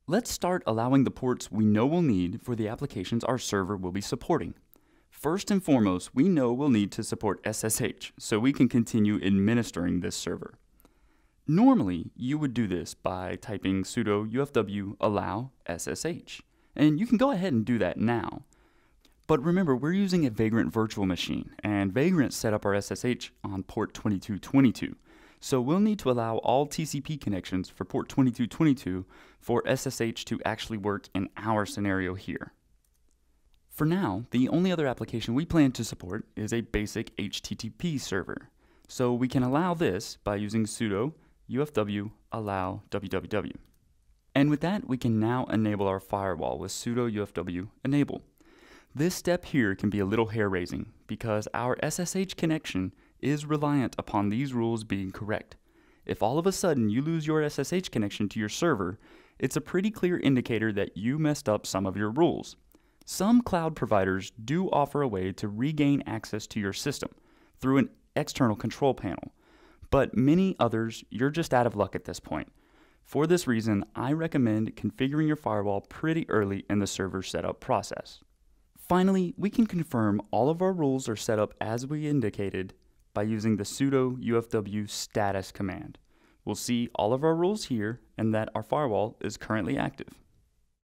Let's start allowing the ports we know we'll need for the applications our server will be supporting. First and foremost, we know we'll need to support SSH so we can continue administering this server. Normally, you would do this by typing sudo UFW allow SSH, and you can go ahead and do that now. But remember, we're using a Vagrant virtual machine, and Vagrant set up our SSH on port 2222. So we'll need to allow all TCP connections for port 2222 for SSH to actually work in our scenario here. For now, the only other application we plan to support is a basic HTTP server. So we can allow this by using sudo UFW allow www. And with that, we can now enable our firewall with sudo UFW enable. This step here can be a little hair-raising because our SSH connection is reliant upon these rules being correct. If all of a sudden you lose your SSH connection to your server, it's a pretty clear indicator that you messed up some of your rules. Some cloud providers do offer a way to regain access to your system through an external control panel, but many others, you're just out of luck at this point. For this reason, I recommend configuring your firewall pretty early in the server setup process. Finally, we can confirm all of our rules are set up as we indicated by using the sudo UFW status command. We'll see all of our rules here and that our firewall is currently active.